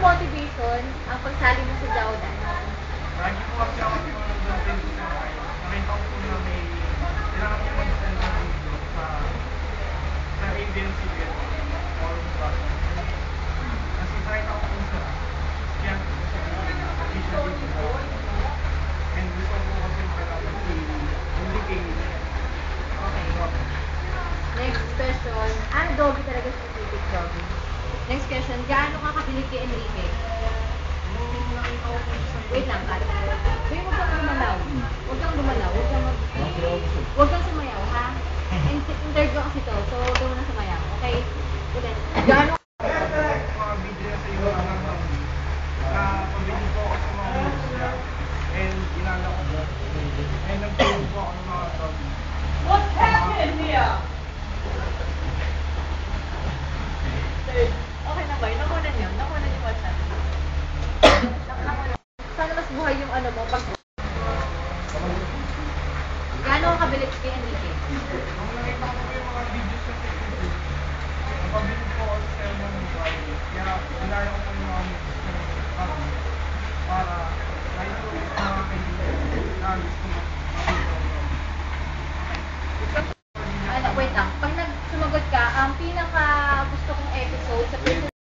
motivation ang pagsali mo sa Jowdan? Lagi po kasi ako nag-download din sa nakita ko po na may kailangan ko mag-send ng video sa agency din or sa kasi nakita ko po sa kaya ko sa official video and gusto ko kasi kailangan i-indicate. Okay. Next question. Ano doggy talaga specific doggy? Next question. Gaano ka kabilib kay Enrique? Nung nakita ko po sa Wait lang, Kat. Kuya, huwag kang lumalaw. Huwag kang lumalaw. Huwag kang sumayaw, ha? Interview kasi to, so huwag kang muna sumayaw. Okay? Ulit. Gaano mga video na sa iyo na pabili po ako sa mga moves niya and ginala ko and nagtulog po ako ng mga doggy. What's happening here? Okay na ba? Nakunan yun? Nakunan yung WhatsApp? Nakunan. Sana mas buhay yung ano mo pag... Gaano ka kabilib kay Enrique? Nung nakita ko po yung mga videos sa YouTube, napabili po ako sa mga